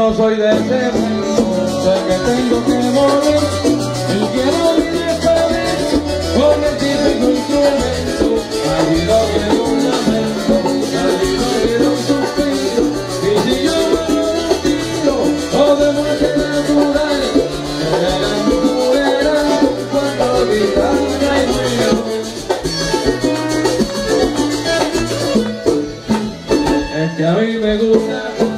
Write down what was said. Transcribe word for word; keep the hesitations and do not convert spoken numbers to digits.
no soy de ese mundo, sé que tengo que morir y quiero vivir feliz con el típico instrumento. La vida tiene un lamento, la vida tiene un suspiro, y si yo me lo tiro, todo muerte natural, era la mujer cuando guitarra y ruido. Es que a mí me gusta